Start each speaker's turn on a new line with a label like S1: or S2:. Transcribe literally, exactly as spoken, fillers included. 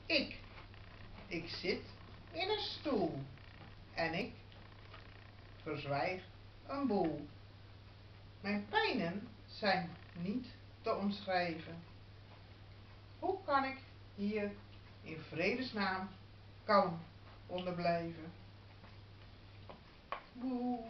S1: Ik. Ik zit in een stoel. En ik verzwijg een boel. Mijn pijnen zijn niet te omschrijven. Hoe kan ik hier in vredesnaam kalm onder blijven? Boe.